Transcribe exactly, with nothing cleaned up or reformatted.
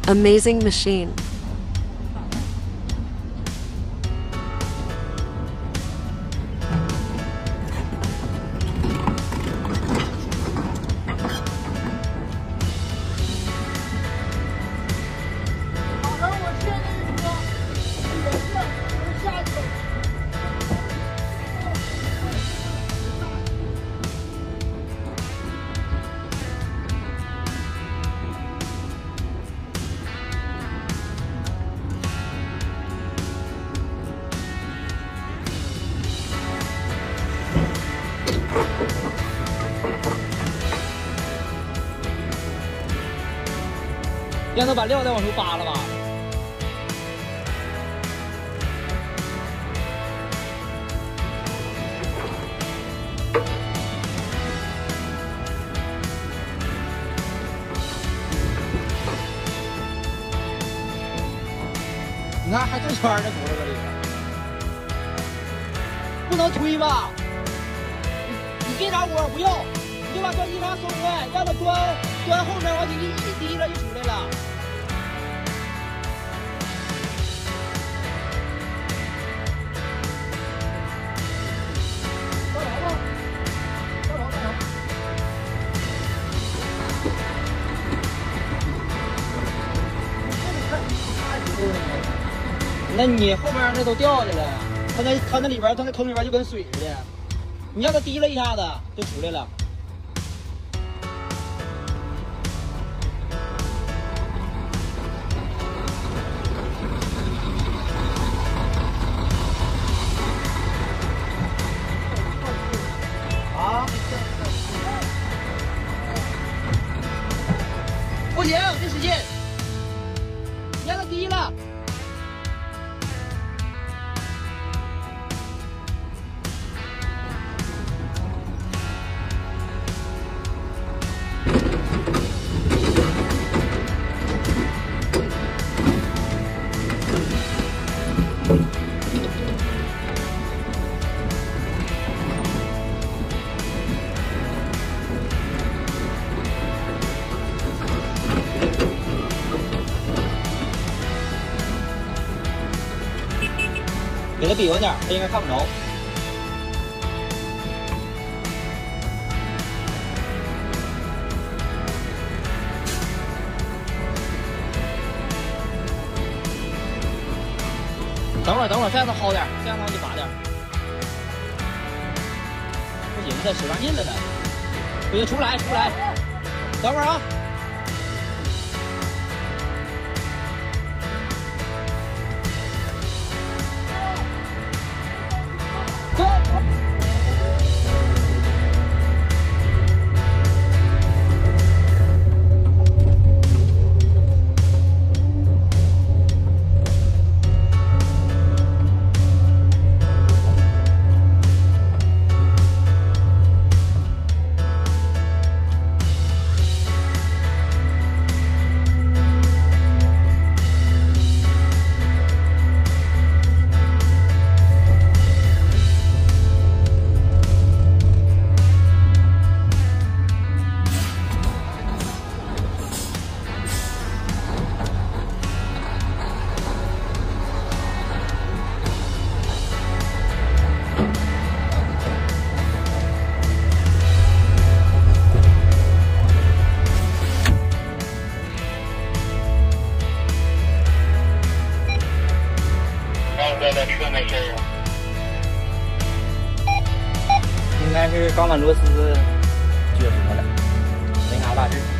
Amazing machine. 让他把料再往出扒了吧。你看还正圈呢，轱辘这里不能推吧？你你这啥锅不用，你就把钻机闸松开，让它钻钻后面往起一一滴了就出来了。 那你后面那都掉下来了，它那它那里边，它那坑里边就跟水似的，你让它滴了一下子就出来了。啊？不行，别使劲，你让它滴了。 给它比稳点，它应该看不着。等会儿，等会儿，再让它薅点，再让它往里拔点。不行，再使上劲了，它不行，出不来，出不来。等会儿啊。 应该是钢管螺丝撅折了，没啥大事。